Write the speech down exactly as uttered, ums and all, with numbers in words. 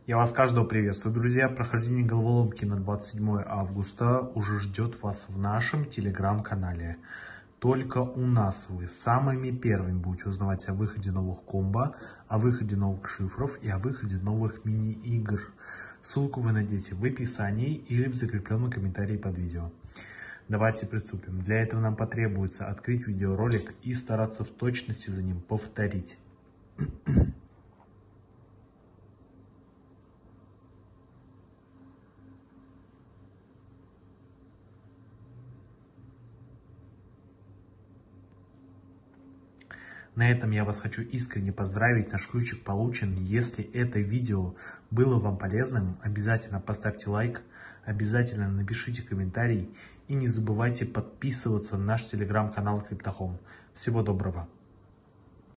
Я вас каждого приветствую, друзья. Прохождение головоломки на двадцать седьмое августа уже ждет вас в нашем телеграм-канале. Только у нас вы самыми первыми будете узнавать о выходе новых комбо, о выходе новых шифров и о выходе новых мини-игр. Ссылку вы найдете в описании или в закрепленном комментарии под видео. Давайте приступим. Для этого нам потребуется открыть видеоролик и стараться в точности за ним повторить. На этом я вас хочу искренне поздравить, наш ключик получен. Если это видео было вам полезным, обязательно поставьте лайк, обязательно напишите комментарий и не забывайте подписываться на наш телеграм-канал Криптохом. Всего доброго!